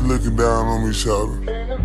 looking down on me, shawty.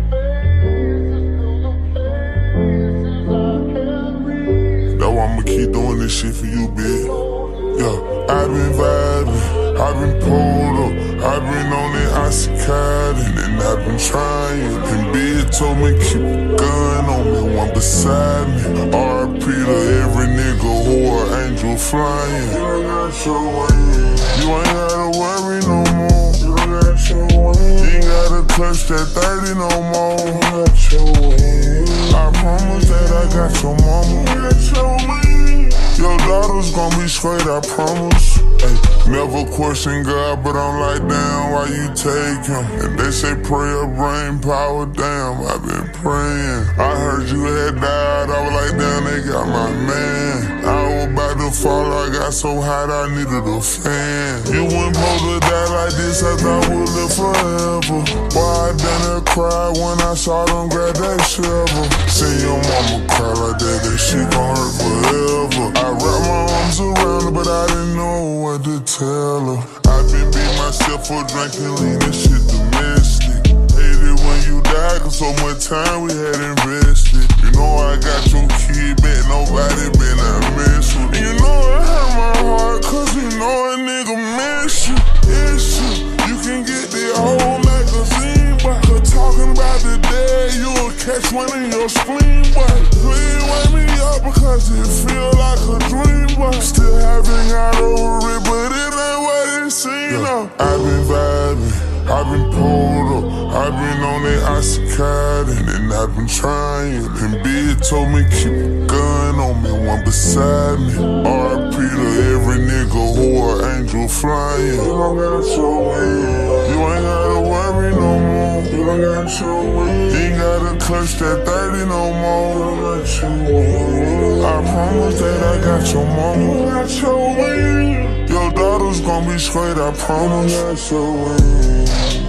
That's why I'ma keep doing this shit for you, bitch. Yeah, I've been vibing, I've been pulled up, I've been on that oxycodone, and I've been trying. And Big told me keep a gun on me, one beside me. RP to every nigga who an angel flying. You ain't got your wings, you ain't gotta worry no more. You ain't got your wings, you ain't gotta clutch that 30 no more. You got your wings, I promise that I got your mama. You got your wings, your daughter's gon' be straight, I promise. Ay, never question God, but I'm like, damn, why you take him? And they say prayer bring power, damn, I've been praying. I heard you had died, I was like, damn, they got my man. I was about to fall, I got so hot, I needed a fan. You wouldn't supposed to die like this, I thought we'd live forever. Boy, I done cry when I saw them grab that shovel. See your mama cry like that shit gon' hurt forever. I wrapped my arms around her, but I didn't know what to tell her. I've been beating myself for drinking lean, this shit domestic. Hate it when you die, cause so much time we had invested. You know I got your kid back, nobody been I miss with. And you know it hurt my heart, cause you know a nigga miss you. It's you, you can get the whole magazine, but talking about the dead, you'll catch one in your spleen, but please wake me up because it feel like a dream, but still haven't got over it, but it ain't what it seems. Yeah, I've been vibing, I've been pulled up, I've been on that oxycodone, and I've been trying. And Big told me keep a gun on me, one beside me. RP to every nigga who an angel flying. You don't got your wings, you ain't gotta worry no more. You don't got your wings, you ain't gotta clutch that 30 no more. You don't got your wings, I promise that I got your mama. You got your wings, your daughter's gon' be straight, I promise. You got your wings,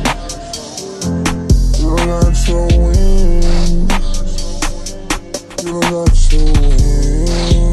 you don't got your wings, you don't got your wings.